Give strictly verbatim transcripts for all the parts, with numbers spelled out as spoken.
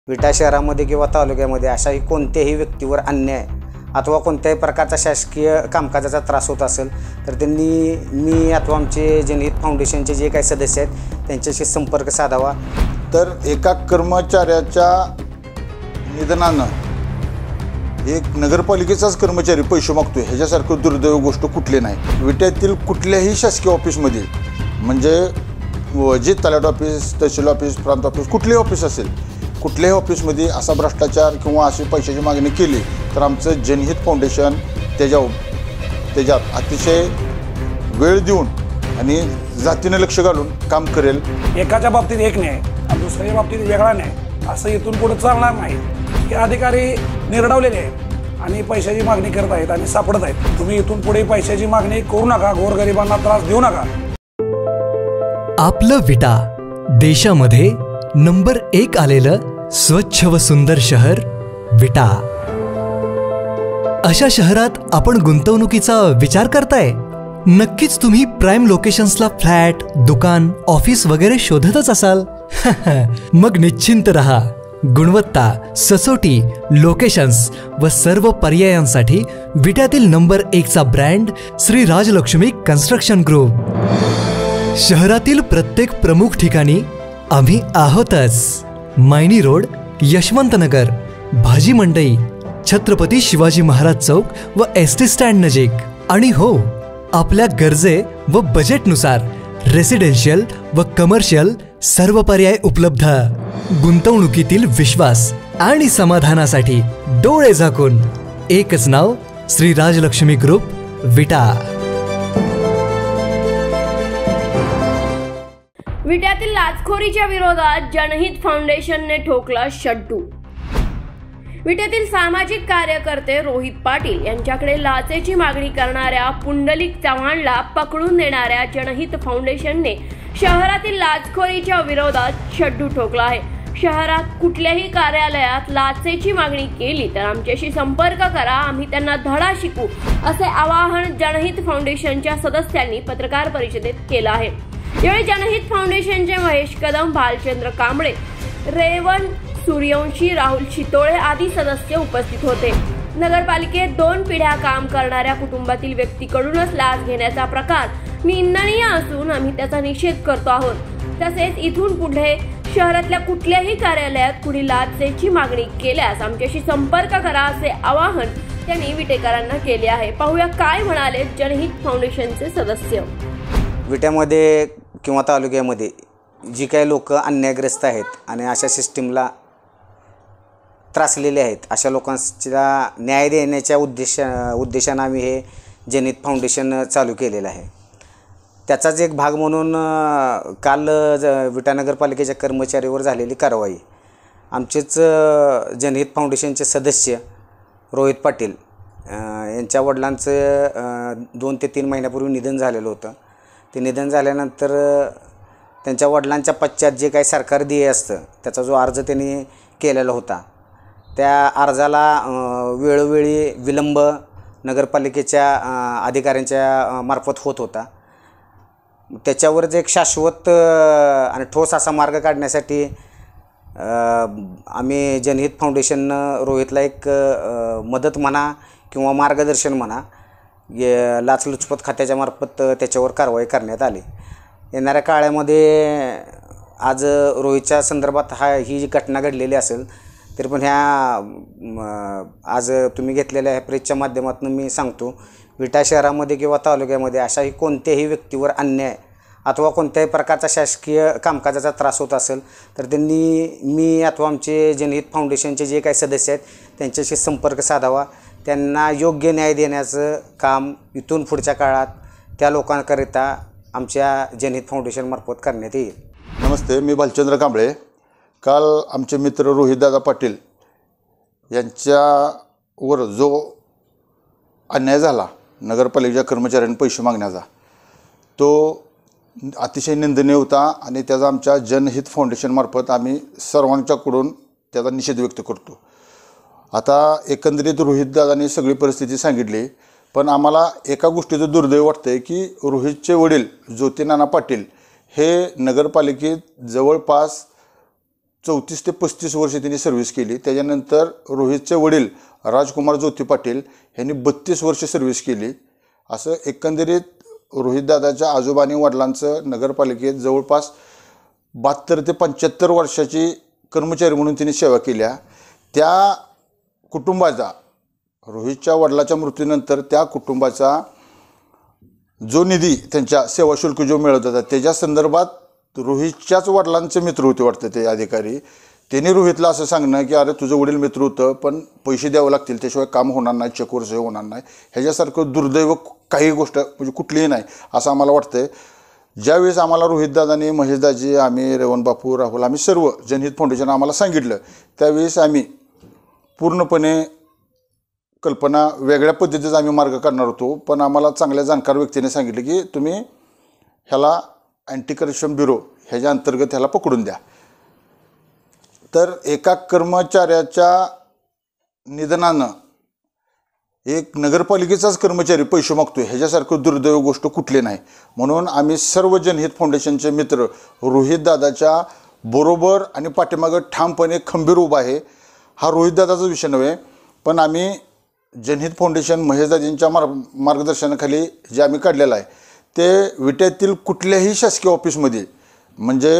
विटा शहरामध्ये किंवा तालुक्यामध्ये अशाही कोणत्याही व्यक्तीवर अन्याय अथवा कोणत्याही प्रकारचा शासकीय कामकाजाचा त्रास होत असेल तर त्यांनी मी अथवा आमचे जनहित फाउंडेशनचे जे काही सदस्य आहेत त्यांच्याशी संपर्क साधावा। तर एका कर्मचाऱ्याच्या निधनानं एक नगरपालिकेचाच कर्मचारी पैसे मागतोय ह्याच्यासारखं दुर्दैव गोष्ट कुठली नाही। विट्यातील कुठल्याही शासकीय ऑफिसमध्ये म्हणजे जे तलाठी ऑफिस, तहसील ऑफिस, प्रांत ऑफिस, कुठलेही ऑफिस असेल, कुठल्याही ऑफिसमध्ये असा भ्रष्टाचार किंवा अशी पैशाची मागणी केली तर आमचं जनहित फाउंडेशन त्याच्या त्याच्यात अतिशय वेळ देऊन आणि जातीनं लक्ष घालून काम करेल। एकाच्या बाबतीत एक न्याय आणि दुसऱ्याच्या बाबतीत वेगळा न्याय असं इथून पुढे चालणार नाही। हे अधिकारी निरडावलेले आहेत आणि पैशाची मागणी करत आहेत आणि सापडत आहेत। तुम्ही इथून पुढे पैशाची मागणी करू नका, गोरगरिबांना त्रास देऊ नका। आपलं विटा देशामध्ये नंबर एक आलेलं स्वच्छ व सुंदर शहर विटा। अशा शहरात आपण गुंतवणुकीचा विचार करताय? नक्कीच तुम्ही प्राइम लोकेशन्सला फ्लॅट, दुकान, ऑफिस वगैरे शोधतच असाल। मग निश्चिंत रहा, गुणवत्ता, सचोटी, लोकेशन्स व सर्व पर्यायांसाठी विट्यातील नंबर एकचा brand Shri Rajalakshmi construction group. शहरातील प्रत्येक प्रमुख ठिकाणी आम्ही आहोतच। मायनी रोड, यशवंतनगर, भाजी मंडई, छत्रपती शिवाजी महाराज चौक व एस टी स्टँड नजीक। आणि हो, आपल्या गरजे व बजेटनुसार रेसिडेन्शियल व कमर्शियल सर्व पर्याय उपलब्ध। गुंतवणुकीतील विश्वास आणि समाधानासाठी डोळे झाकून एकच नाव, श्री राजलक्ष्मी ग्रुप, विटा। विट्यातील लाचखोरीच्या विरोधात जनहित फाउंडेशनने ठोकला शड्डू। विट्यातील सामाजिक कार्यकर्ते रोहित पाटील यांच्याकडे लाचेची मागणी करणाऱ्या पुंडलिक चव्हाणला पकडून नेणाऱ्या जनहित फाउंडेशनने शहरातील लाचखोरीच्या विरोधात शड्डू ठोकला आहे। शहरात कुठल्याही कार्यालयात लाचेची मागणी केली तर आमच्याशी संपर्क करा, आम्ही त्यांना धडा शिकू, असे आवाहन जनहित फाउंडेशनच्या सदस्यांनी पत्रकार परिषदेत केलं आहे। यावेळी जनहित फाउंडेशनचे महेश कदम, भालचंद्र कांबळे, रेवण सूर्यवंशी, राहुल शितोळे आदी सदस्य उपस्थित होते। नगरपालिकेत दोन पिढ्या काम करणाऱ्या कुटुंबातील व्यक्तीकडूनच लाच घेण्याचा प्रकार निंदनीय असून आम्ही त्याचा निषेध करतो आहोत। तसेच इथून पुढे शहरातल्या कुठल्याही कार्यालयात कुणी लाचेची मागणी केल्यास आमच्याशी संपर्क करा, असे आवाहन त्यांनी विटेकरांना केले आहे। पाहूया काय म्हणाले जनहित फाउंडेशनचे सदस्य। विट्यामध्ये किंवा तालुक्यामध्ये जी काही लोक अन्यायग्रस्त आहेत आणि अशा सिस्टीमला त्रासलेले आहेत अशा लोकांचा न्याय देण्याच्या उद्देशा उद्देशानं आम्ही हे जनहित फाउंडेशन चालू केलेलं आहे। त्याचाच एक भाग म्हणून काल विटा नगरपालिकेच्या कर्मचारीवर झालेली कारवाई, आमचेच जनहित फाउंडेशनचे सदस्य रोहित पाटील यांच्या वडिलांचं दोन ते तीन महिन्यापूर्वी निधन झालेलं होतं। ते निधन झाल्यानंतर त्यांच्या वडिलांच्या पश्चात जे काही सरकार देय असतं त्याचा जो अर्ज त्यांनी केलेला होता त्या अर्जाला वेळोवेळी विलंब नगरपालिकेच्या अधिकाऱ्यांच्या मार्फत होत होता। त्याच्यावरच एक शाश्वत आणि ठोस असा मार्ग काढण्यासाठी आम्ही जनहित फाउंडेशननं रोहितला एक मदत म्हणा किंवा मार्गदर्शन म्हणा लाचलुचपत खात्याच्या मार्फत त्याच्यावर कारवाई करण्यात आली। येणाऱ्या काळामध्ये आज रोहितच्या संदर्भात हा ही जी घटना घडलेली असेल तरी पण ह्या आज तुम्ही घेतलेल्या ह्या प्रेसच्या माध्यमातून मी सांगतो, विटा शहरामध्ये किंवा तालुक्यामध्ये अशाही कोणत्याही व्यक्तीवर अन्याय अथवा कोणत्याही प्रकारचा शासकीय कामकाजाचा त्रास होत असेल तर त्यांनी मी अथवा आमचे जनहित फाउंडेशनचे जे काही सदस्य आहेत त्यांच्याशी संपर्क साधावा। त्यांना योग्य न्याय देण्याचं काम इथून पुढच्या काळात त्या लोकांकरिता आमच्या जनहित फाउंडेशनमार्फत करण्यात येईल। नमस्ते, मी भालचंद्र कांबळे। काल आमचे मित्र रोहितदादा पाटील यांच्यावर जो अन्याय झाला नगरपालिकेच्या कर्मचाऱ्यांनी पैसे मागण्याचा, तो अतिशय निंदनीय होता आणि त्याचा आमच्या जनहित फाउंडेशनमार्फत आम्ही सर्वांच्याकडून त्याचा निषेध व्यक्त करतो। आता एकंदरीत रोहितदादांनी सगळी परिस्थिती सांगितली, पण आम्हाला एका गोष्टीचं दुर्दैव वाटतं आहे की रोहितचे वडील ज्योती नाना पाटील हे नगरपालिकेत जवळपास चौतीस ते पस्तीस वर्ष त्यांनी सर्व्हिस केली. त्याच्यानंतर रोहितचे वडील राजकुमार ज्योती पाटील यांनी बत्तीस वर्ष सर्व्हिस केली. असं एकंदरीत रोहितदादाच्या आजोबा आणि वडिलांचं नगरपालिकेत जवळपास बहात्तर ते पंच्याहत्तर वर्षाची कर्मचारी म्हणून त्यांनी सेवा केल्या. त्या कुटुंबाचा रोहितच्या वडिलाच्या मृत्यूनंतर त्या कुटुंबाचा जो निधी त्यांच्या सेवा शुल्क जो मिळत होता त्याच्या संदर्भात रोहितच्याच वडिलांचे मित्र होते वाटतं ते अधिकारी. त्यांनी रोहितला असं सांगणं की अरे तुझं वडील मित्र होतं पण पैसे द्यावं लागतील त्याशिवाय काम होणार नाही, चेकवर सही होणार नाही. ह्याच्यासारखं दुर्दैव काही गोष्ट म्हणजे कुठलीही नाही असं आम्हाला वाटतंय. ज्यावेळेस आम्हाला रोहितदादांनी, महेशदाजी, आम्ही, रेवण बापू, राहुल, आम्ही सर्व जनहित फाउंडेशन आम्हाला सांगितलं त्यावेळेस आम्ही पूर्णपणे कल्पना वेगळ्या पद्धतीचा आम्ही मार्ग काढणार होतो. पण आम्हाला चांगल्या जाणकार व्यक्तीने सांगितलं की तुम्ही ह्याला अँटी करप्शन ब्युरो ह्याच्या अंतर्गत ह्याला पकडून द्या. तर एका कर्मचाऱ्याच्या निधनानं एक नगरपालिकेचाच कर्मचारी पैसे मागतोय ह्याच्यासारखं दुर्दैव गोष्ट कुठली नाही. म्हणून आम्ही सर्व जनहित फाउंडेशनचे मित्र रोहितदादाच्या बरोबर आणि पाठीमागं ठामपणे खंबीर उभा आहे. हा रोहितदादाचा विषय नव्हे पण आम्ही जनहित फाउंडेशन महेशदाजींच्या मार्ग मार्गदर्शनाखाली जे आम्ही काढलेलं आहे ते विट्यातील कुठल्याही शासकीय ऑफिसमध्ये म्हणजे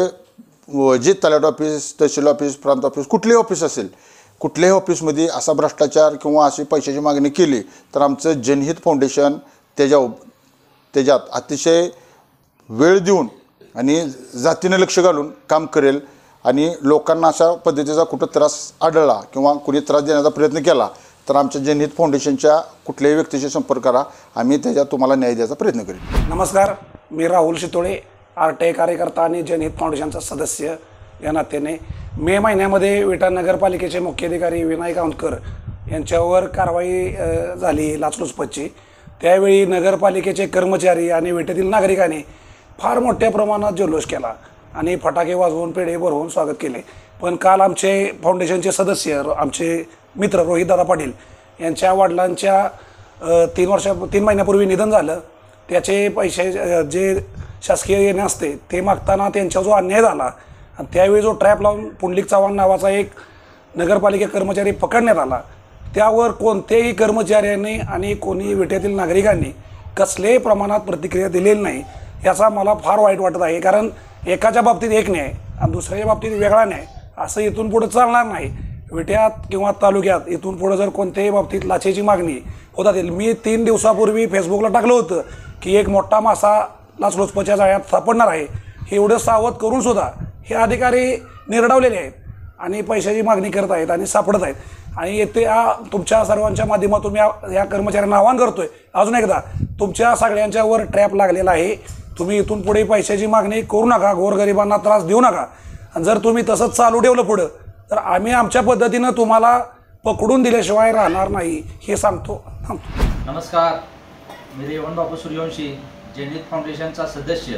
जे तलाठी ऑफिस, तहसील ऑफिस, प्रांत ऑफिस, कुठलेही ऑफिस असेल कुठल्याही ऑफिसमध्ये असा भ्रष्टाचार किंवा अशी पैशाची मागणी केली तर आमचं जनहित फाउंडेशन त्याच्या त्याच्यात अतिशय वेळ देऊन आणि जातीनं लक्ष घालून काम करेल. आणि लोकांना अशा पद्धतीचा कुठं त्रास आढळला किंवा कुणी त्रास देण्याचा प्रयत्न केला तर आमच्या जनहित फाउंडेशनच्या कुठल्याही व्यक्तीशी संपर्क करा. आम्ही त्याच्यात तुम्हाला न्याय द्यायचा प्रयत्न करेल. नमस्कार, मी Rahul Shitole, R T I कार्यकर्ता आणि जनहित फाउंडेशनचा सदस्य या नात्याने मे महिन्यामध्ये विटा नगरपालिकेचे मुख्याधिकारी विनायक औंधकर यांच्यावर कारवाई झाली लाचलुचपतची. त्यावेळी नगरपालिकेचे कर्मचारी आणि विट्यातील नागरिकांनी फार मोठ्या प्रमाणात जल्लोष केला आणि फटाके वाजवून पेढे भरवून स्वागत केले. पण काल आमचे फाउंडेशनचे सदस्य, आमचे मित्र रोहितदादा पाटील यांच्या वडिलांच्या तीन वर्षा तीन महिन्यापूर्वी निधन झालं. त्याचे पैसे जे शासकीय येणे असते ते मागताना त्यांचा जो अन्याय झाला आणि त्यावेळी जो ट्रॅप लावून पुंडलिक चव्हाण नावाचा एक नगरपालिका कर्मचारी पकडण्यात आला त्यावर कोणत्याही कर्मचाऱ्यांनी आणि कोणी विट्यातील नागरिकांनी कसल्याही प्रमाणात प्रतिक्रिया दिलेली नाही. याचा मला फार वाईट वाटत आहे. कारण एकाच्या बाबतीत एक न्याय आणि दुसऱ्याच्या बाबतीत वेगळा न्याय असं इथून पुढे चालणार नाही. विट्यात किंवा तालुक्यात इथून पुढे जर कोणत्याही बाबतीत लाचेची मागणी होत असेल, मी तीन दिवसापूर्वी फेसबुकला टाकलं होतं की एक मोठा मासा लाचलुचपतच्या जाळ्यात सापडणार आहे. हे एवढं सावध करून सुद्धा हे अधिकारी निरडावलेले आहेत आणि पैशाची मागणी करत आहेत आणि सापडत आहेत. आणि येथे या तुमच्या सर्वांच्या माध्यमातून या या कर्मचाऱ्यांना आवाहन करतोय अजून एकदा, तुमच्या सगळ्यांच्यावर ट्रॅप लागलेला आहे. तुम्ही इथून पुढे पैशाची मागणी करू नका, गोरगरिबांना त्रास देऊ नका. आणि जर तुम्ही तसंच चालू ठेवलं पुढं तर आम्ही आमच्या पद्धतीनं तुम्हाला पकडून दिल्याशिवाय राहणार नाही हे सांगतो. नमस्कार, मी रेवण बापू सूर्यवंशी, जनहित फाउंडेशनचा सदस्य.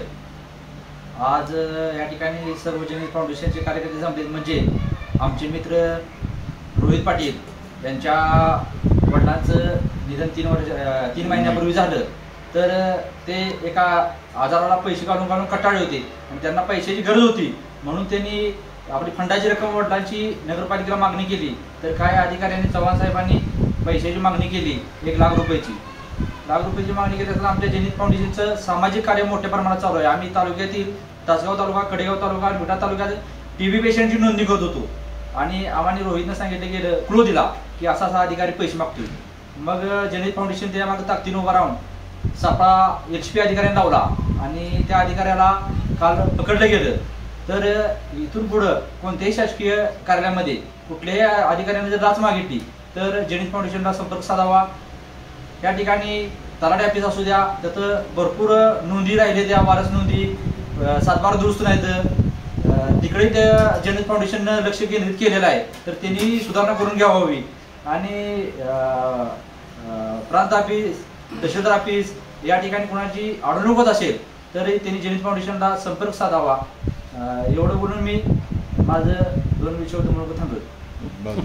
आज या ठिकाणी सर्व जनहित फाउंडेशनचे कार्यकर्ते जमलेत. म्हणजे आमचे मित्र रोहित पाटील यांच्या वडिलांचं निधन तीन वर्ष तीन महिन्यापूर्वी झालं. तर ते एका आजाराला पैसे काढून काढून कटाळले होते आणि त्यांना पैशाची गरज होती म्हणून त्यांनी आपली फंडाची रक्कम वडिलांची नगरपालिकेला मागणी केली. तर काय अधिकाऱ्यांनी, चव्हाण साहेबांनी पैशाची मागणी केली एक लाख रुपयाची लाख रुपयाची मागणी केली. तर आमच्या जनहित फाउंडेशनचं सामाजिक कार्य मोठ्या प्रमाणात चालू आहे. आम्ही तालुक्यातील तासगाव तालुका, कडेगाव तालुका, विटा तालुक्यात टीबी पेशंटची नोंदणी करत होतो आणि आम्हाला रोहितनं सांगितलं गेलं, क्लो दिला की असा असा अधिकारी पैसे मागतोय. मग जनहित फाउंडेशन त्यामागे ताकदीनं उभा राहून सापळा एच पी अधिकाऱ्यांना लावला आणि त्या अधिकाऱ्याला काल पकडलं गेलं. तर इथून पुढं कोणत्याही शासकीय कार्यालयामध्ये कुठल्याही अधिकाऱ्यांनी जर लाच मागितली तर जनहित फाउंडेशनला संपर्क साधावा. या ठिकाणी तलाठी ऑफिस असू द्या, त्याचं भरपूर नोंदी राहिले, त्या वारस नोंदी, सातबारा दुरुस्त नाहीत, तिकडे त्या जनहित फाउंडेशननं लक्ष केंद्रित केलेलं आहे. तर त्यांनी सुधारणा करून घ्यावी आणि प्रांत ऑफिस, तहसीलदार ऑफिस या ठिकाणी कोणाची अडवणूक होत असेल तर त्यांनी जनहित फाउंडेशनला संपर्क साधावा. एवढं बोलून मी माझं दोन विषय म्हणून थांबतो.